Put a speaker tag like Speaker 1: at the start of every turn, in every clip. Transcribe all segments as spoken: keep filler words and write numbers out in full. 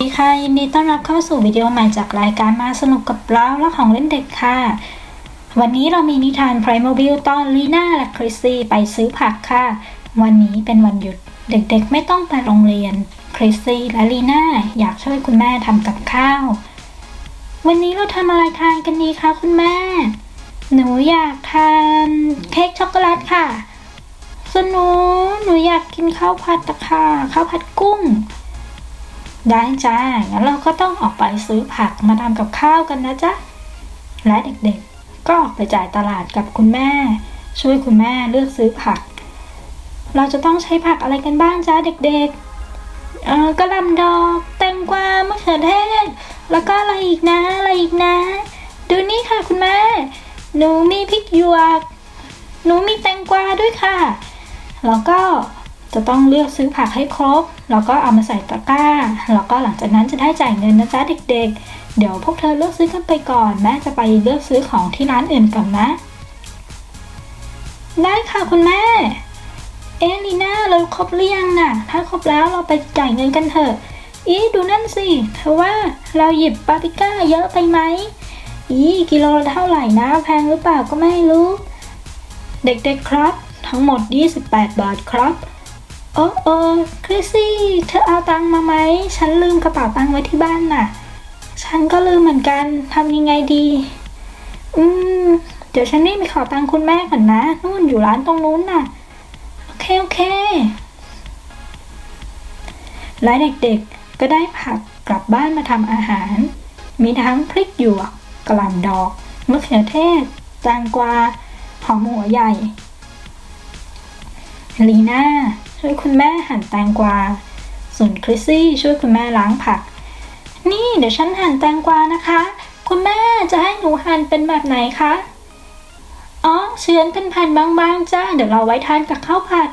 Speaker 1: สวัสดีค่ะยินดีต้อนรับเข้าสู่วิดีโอใหม่จากรายการมาสนุกกับเราและของเล่นเด็กค่ะวันนี้เรามีนิทาน Playmobil ตอนลีน่าและคริสซี่ไปซื้อผักค่ะวันนี้เป็นวันหยุดเด็กๆไม่ต้องไปโรงเรียนคริสซี่และลีน่าอยากช่วยคุณแม่ทำกับข้าววันนี้เราทำอะไรทานกันดีคะคุณแม่หนูอยากทานเค้กช็อกโกแลตค่ะส่วนหนูหนูอยากกินข้าวผัดตะค่ะข้าวผัดกุ้งได้จ้างั้นเราก็ต้องออกไปซื้อผักมาทำกับข้าวกันนะจ๊ะและเด็กๆก็ออกไปจ่ายตลาดกับคุณแม่ช่วยคุณแม่เลือกซื้อผักเราจะต้องใช้ผักอะไรกันบ้างจ้าเด็กๆเอ่อกระหล่ำดอกแตงกวามะเขือเทศแล้วก็อะไรอีกนะอะไรอีกนะดูนี่ค่ะคุณแม่หนูมีพริกหยวกหนูมีแตงกวาด้วยค่ะแล้วก็จะต้องเลือกซื้อผักให้ครบแล้วก็เอามาใส่ตะกร้าแล้วก็หลังจากนั้นจะได้จ่ายเงินนะจ๊ะเด็กๆเดี๋ยวพวกเธอเลือกซื้อกันไปก่อนแม่จะไปเลือกซื้อของที่ร้านอื่นก่อนนะได้ค่ะคุณแม่เอลีน่าเราครบหรือยังน่ะถ้าครบแล้วเราไปจ่ายเงินกันเถอะอีดูนั่นสิเธอว่าเราหยิบปาปริก้าเยอะไปไหมอีกิโลละเท่าไหร่นะแพงหรือเปล่าก็ไม่รู้เด็กๆครับทั้งหมดยี่สิบแปดบาทครับโอ้โอ้คริสซี่เธอเอาตังค์มาไหมฉันลืมกระเป๋าตังค์ไว้ที่บ้านน่ะฉันก็ลืมเหมือนกันทำยังไงดีอืมเดี๋ยวฉันนี่ไปขอตังค์คุณแม่ก่อนนะนู่นอยู่ร้านตรงนู้นน่ะโอเคโอเคและเด็กๆก็ได้ผักกลับบ้านมาทำอาหารมีทั้งพริกหยวกกะหล่ำดอกมะเขือเทศแตงกวาหอมหัวใหญ่ลีน่าช่วยคุณแม่หั่นแตงกวาส่วนคริสซี่ช่วยคุณแม่ล้างผักนี่เดี๋ยวฉันหั่นแตงกวานะคะคุณแม่จะให้หนูหั่นเป็นแบบไหนคะอ๋อเฉือนเป็นแผ่นบางๆจ้าเดี๋ยวเราไว้ทานกับข้าวผัด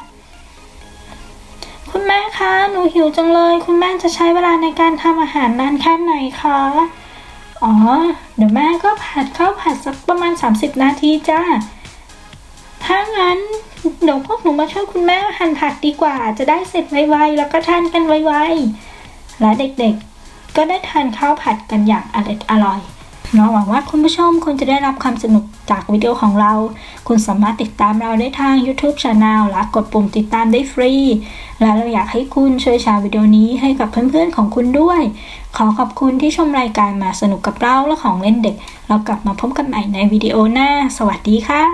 Speaker 1: คุณแม่คะหนูหิวจังเลยคุณแม่จะใช้เวลาในการทำอาหารนานแค่ไหนคะอ๋อเดี๋ยวแม่ก็ผัดข้าวผัดสักประมาณสามสิบนาทีจ้าถ้างั้นเดี๋ยวพวกหนูมาช่วยคุณแม่หั่นผักดีกว่าจะได้เสร็จไวๆแล้วก็ทานกันไวๆและเด็กๆก็ได้ทานข้าวผัดกันอย่างอร่อยอร่อยเราหวังว่าคุณผู้ชมคงจะได้รับความสนุกจากวิดีโอของเราคุณสามารถติดตามเราได้ทาง YouTube Channel และกดปุ่มติดตามได้ฟรีและเราอยากให้คุณช่วยแชร์วิดีโอนี้ให้กับเพื่อนๆของคุณด้วยขอขอบคุณที่ชมรายการมาสนุกกับเราและของเล่นเด็กเรากลับมาพบกันใหม่ในวิดีโอหน้าสวัสดีค่ะ